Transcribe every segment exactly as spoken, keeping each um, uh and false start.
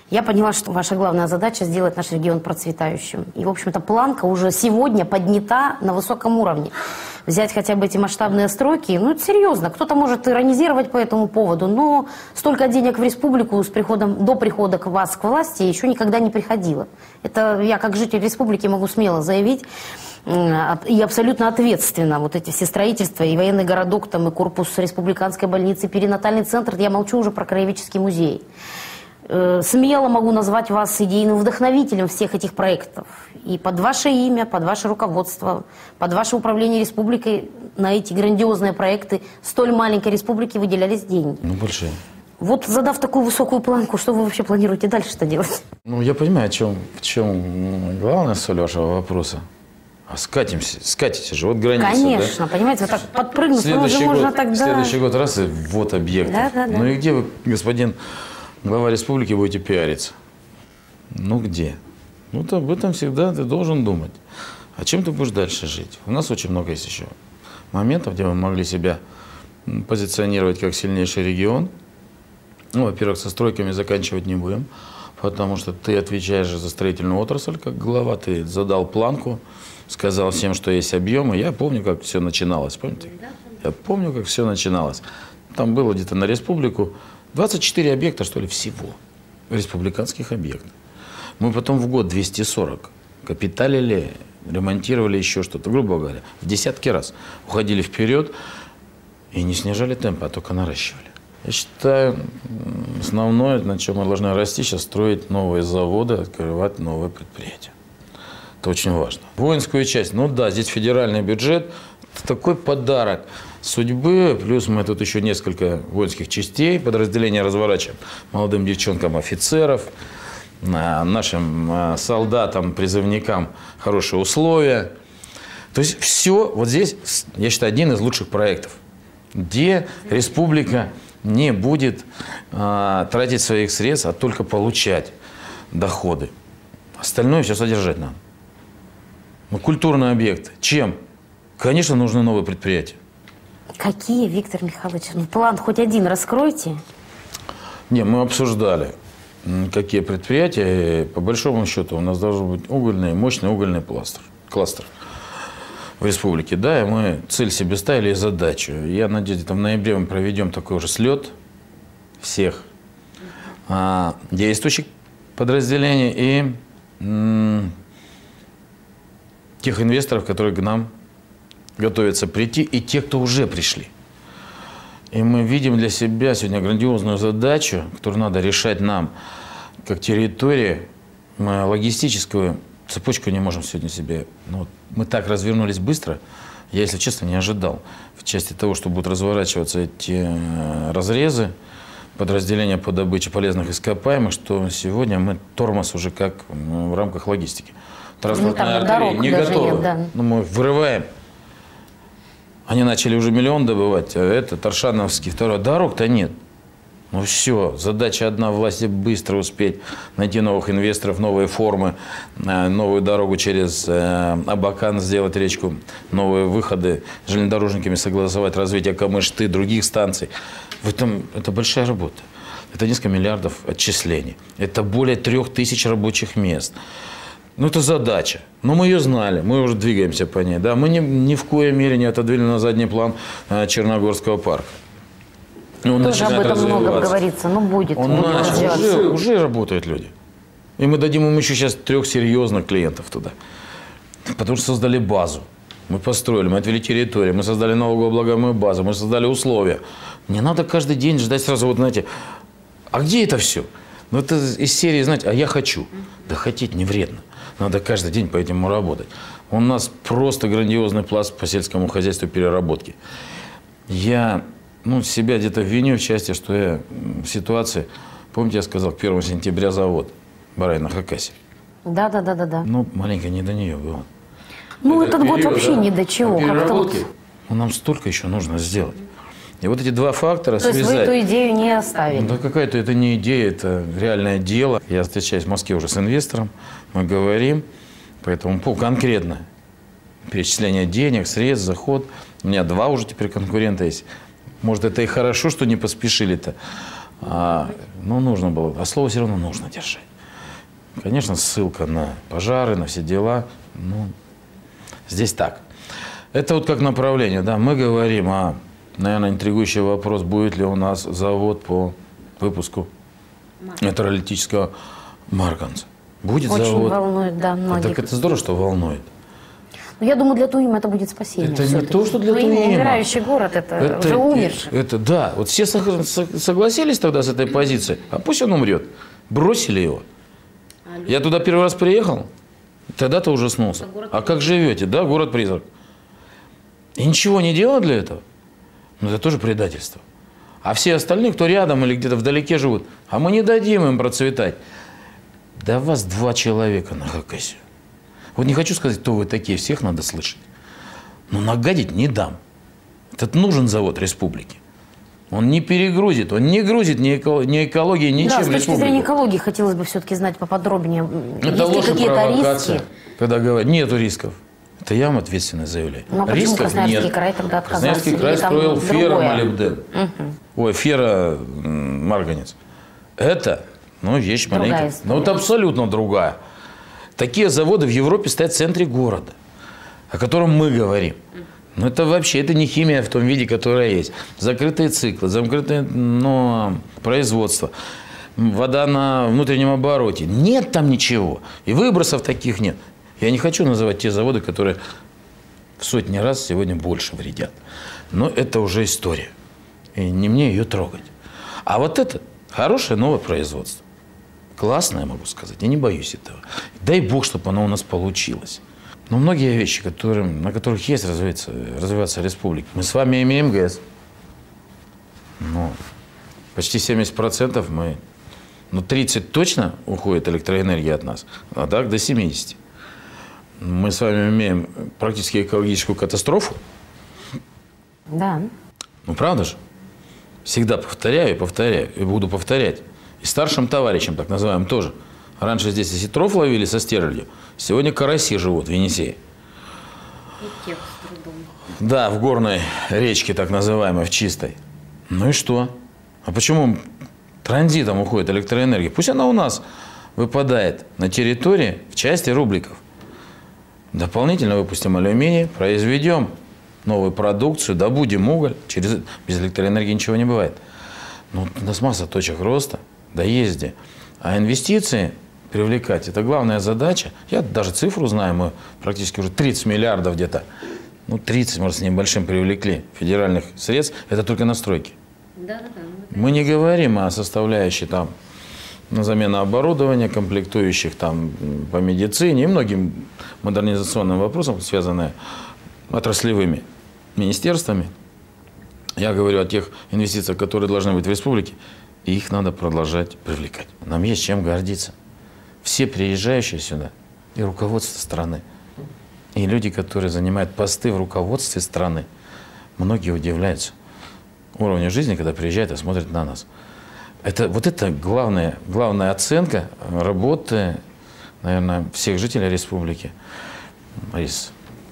Я поняла, что ваша главная задача сделать наш регион процветающим. И, в общем-то, планка уже сегодня поднята на высоком уровне. Взять хотя бы эти масштабные стройки, ну, это серьезно. Кто-то может иронизировать по этому поводу, но столько денег в республику с приходом, до прихода к вас к власти еще никогда не приходило. Это я, как житель республики, могу смело заявить. И абсолютно ответственно вот эти все строительства, и военный городок, там, и корпус республиканской больницы, перинатальный центр, я молчу уже про краеведческий музей. Смело могу назвать вас идейным вдохновителем всех этих проектов. И под ваше имя, под ваше руководство, под ваше управление республикой на эти грандиозные проекты столь маленькой республики выделялись деньги. Ну, большие. Вот задав такую высокую планку, что вы вообще планируете дальше-то делать? Ну, я понимаю, в чем, в чем главная соль вашего вопроса. А скатимся, скатите же, вот граница. Конечно, да? понимаете, вот так подпрыгнуть, следующий уже год, можно тогда... Следующий год раз и вот объект. Да, да, да. Ну и где вы, господин глава республики, будете пиариться? Ну где? Ну то об этом всегда ты должен думать. А чем ты будешь дальше жить? У нас очень много есть еще моментов, где мы могли себя позиционировать как сильнейший регион. Ну, во-первых, со стройками заканчивать не будем, потому что ты отвечаешь за строительную отрасль как глава, ты задал планку, сказал всем, что есть объемы. Я помню, как все начиналось, помните? Я помню, как все начиналось. Там было где-то на республику двадцать четыре объекта, что ли, всего. Республиканских объектов. Мы потом в год двести сорок капиталили, ремонтировали еще что-то. Грубо говоря, в десятки раз уходили вперед и не снижали темпа, а только наращивали. Я считаю, основное, на чем мы должны расти, сейчас строить новые заводы, открывать новые предприятия. Это очень важно. Воинскую часть, ну да, здесь федеральный бюджет, такой подарок судьбы, плюс мы тут еще несколько воинских частей, подразделения разворачиваем молодым девчонкам офицеров, нашим солдатам, призывникам хорошие условия. То есть все, вот здесь, я считаю, один из лучших проектов, где республика не будет а, тратить своих средств, а только получать доходы. Остальное все содержать надо. Ну, культурные объекты. Чем? Конечно, нужны новые предприятия. Какие, Виктор Михайлович? Ну, план хоть один раскройте. Не, мы обсуждали, какие предприятия. По большому счету у нас должен быть угольный, мощный угольный кластер. кластер. В республике, да, и мы цель себе ставили и задачу. Я надеюсь, там в ноябре мы проведем такой уже слет всех а, действующих подразделений и м, тех инвесторов, которые к нам готовятся прийти, и тех, кто уже пришли. И мы видим для себя сегодня грандиозную задачу, которую надо решать нам, как территории. Мы логистическую цепочку не можем сегодня себе. Ну, мы так развернулись быстро, я, если честно, не ожидал. В части того, что будут разворачиваться эти разрезы, подразделения по добыче полезных ископаемых, что сегодня мы тормоз уже как в рамках логистики. Транспортная ну, артерия не готова. Нет, да. Ну, мы вырываем. Они начали уже миллион добывать, а это Таршановский второй. Дорог-то нет. Ну все, задача одна власти быстро успеть найти новых инвесторов, новые формы, новую дорогу через Абакан сделать речку, новые выходы с железнодорожниками, согласовать развитие Камышты, других станций. В этом, это большая работа. Это несколько миллиардов отчислений. Это более трех тысяч рабочих мест. Ну, это задача. Но мы ее знали, мы уже двигаемся по ней. Да? Мы ни, ни в коей мере не отодвинули на задний план Черногорского парка. Он тоже об этом много говорится, но будет. Он начал, уже, уже работают люди. И мы дадим им еще сейчас трех серьезных клиентов туда. Потому что создали базу. Мы построили, мы отвели территорию, мы создали налогооблагаемую базу, мы создали условия. Не надо каждый день ждать сразу, вот знаете, а где это все? Ну, это из серии, знаете, а я хочу. Да хотеть не вредно. Надо каждый день по этому работать. У нас просто грандиозный пласт по сельскому хозяйству переработки. Я... Ну, себя где-то виню в части, что я в ситуации, помните, я сказал, к первому сентября завод Барай на Хакасии. Да, да, да, да, да. Ну, маленько не до нее было. Ну, это этот период, год вообще да, ни до чего. Как-то вот... Ну, нам столько еще нужно сделать. И вот эти два фактора То связать. То есть вы эту идею не оставили? Да какая-то это не идея, это реальное дело. Я встречаюсь в Москве уже с инвестором, мы говорим, поэтому конкретно перечисление денег, средств, заход. У меня два уже теперь конкурента есть. Может, это и хорошо, что не поспешили-то. А, ну, нужно было, а слово все равно нужно держать. Конечно, ссылка на пожары, на все дела. Ну, здесь так. Это вот как направление, да. Мы говорим о, наверное, интригующий вопрос, будет ли у нас завод по выпуску электролитического марганца. Будет Очень завод. волнует, да, многих. Так это здорово, что волнует. Но я думаю, для Туима это будет спасение. Это не то, что для Туим, Туима. умирающий город, это, Это, уже умерший. это, да, вот все согласились тогда с этой позицией, а пусть он умрет. Бросили его. Я туда первый раз приехал, тогда-то ужаснулся. А как живете? Да, город-призрак. И ничего не делал для этого? Ну, это тоже предательство. А все остальные, кто рядом или где-то вдалеке живут, а мы не дадим им процветать. Да вас два человека на Хакасию. Вот не хочу сказать, кто вы такие, всех надо слышать. Но нагадить не дам. Этот нужен завод республики. Он не перегрузит, он не грузит ни, эко, ни экологии, ничем Да, с точки республику. зрения экологии хотелось бы все-таки знать поподробнее. Это Есть ли ложь и какие-то провокация, риски? когда говорят, нету рисков. Это я вам ответственно заявляю. Ну, а почему Рисков Красноярский нет. край тогда отказался? Красноярский край Или там строил другое? ферромолибден. Угу. Ой, ферромарганец. Это, ну, вещь Другая маленькая. история. Ну, это абсолютно другая. Такие заводы в Европе стоят в центре города, о котором мы говорим. Но это вообще, это не химия в том виде, которая есть. Закрытые циклы, закрытое ну, производство, вода на внутреннем обороте. Нет там ничего. И выбросов таких нет. Я не хочу называть те заводы, которые в сотни раз сегодня больше вредят. Но это уже история. И не мне ее трогать. А вот это хорошее новое производство. Классное, могу сказать. Я не боюсь этого. Дай бог, чтобы оно у нас получилось. Но многие вещи, которые, на которых есть развиваться, развиваться республика. Мы с вами имеем ГЭС. Ну, почти семьдесят процентов мы... Ну, тридцать точно уходит электроэнергия от нас, а так до семидесяти. Мы с вами имеем практически экологическую катастрофу. Да. Ну, правда же? Всегда повторяю и повторяю, и буду повторять. И старшим товарищам, так называемым, тоже. Раньше здесь осетров ловили со стерлядью, сегодня караси живут в Енисее. И тех с трудом. Да, в горной речке, так называемой, в чистой. Ну и что? А почему транзитом уходит электроэнергия? Пусть она у нас выпадает на территории в части рубликов. Дополнительно выпустим алюминий, произведем новую продукцию, добудем уголь. Через... Без электроэнергии ничего не бывает. Ну, у нас масса точек роста, доезде. А инвестиции привлекать – это главная задача. Я даже цифру знаю, мы практически уже тридцать миллиардов где-то, ну, тридцать, может, с небольшим привлекли федеральных средств. Это только на стройки. Да, да, да. Мы не говорим о составляющей там на замену оборудования, комплектующих там по медицине и многим модернизационным вопросам, связанным отраслевыми министерствами. Я говорю о тех инвестициях, которые должны быть в республике, и их надо продолжать привлекать. Нам есть чем гордиться. Все приезжающие сюда, и руководство страны, и люди, которые занимают посты в руководстве страны, многие удивляются уровню жизни, когда приезжают и смотрят на нас. Это, вот это главная, главная оценка работы, наверное, всех жителей республики. Борис,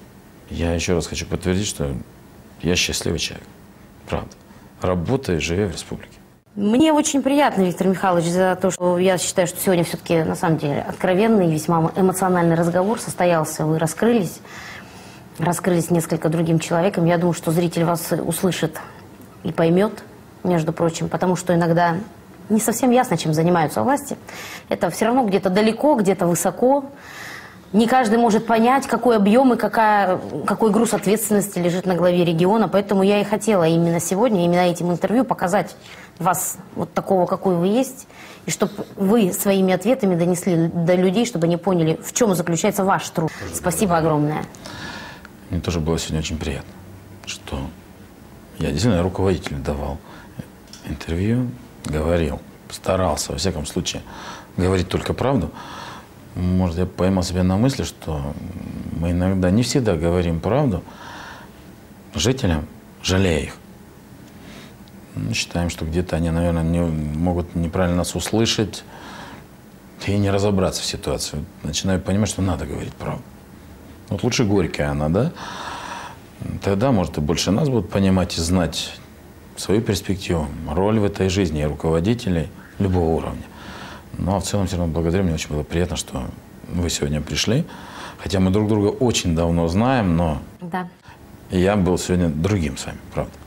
я еще раз хочу подтвердить, что я счастливый человек. Правда. Работаю, живя в республике. Мне очень приятно, Виктор Михайлович, за то, что я считаю, что сегодня все-таки, на самом деле, откровенный, весьма эмоциональный разговор состоялся. Вы раскрылись, раскрылись несколько другим человеком. Я думаю, что зритель вас услышит и поймет, между прочим, потому что иногда не совсем ясно, чем занимаются власти. Это все равно где-то далеко, где-то высоко. Не каждый может понять, какой объем и какая, какой груз ответственности лежит на главе региона. Поэтому я и хотела именно сегодня, именно этим интервью показать вас вот такого, какой вы есть, и чтобы вы своими ответами донесли до людей, чтобы они поняли, в чем заключается ваш труд. Спасибо огромное. Мне тоже было сегодня очень приятно, что я действительно руководителю давал интервью, говорил, старался, во всяком случае, говорить только правду. Может, я поймал себя на мысли, что мы иногда не всегда говорим правду жителям, жалея их. Мы считаем, что где-то они, наверное, не, могут неправильно нас услышать и не разобраться в ситуации. Начинаю понимать, что надо говорить правду. Вот лучше горькая она, да? Тогда, может, и больше нас будут понимать и знать свою перспективу, роль в этой жизни и руководителей любого уровня. Ну, а в целом, все равно благодарю, мне очень было приятно, что вы сегодня пришли. Хотя мы друг друга очень давно знаем, но Да. я был сегодня другим с вами, правда.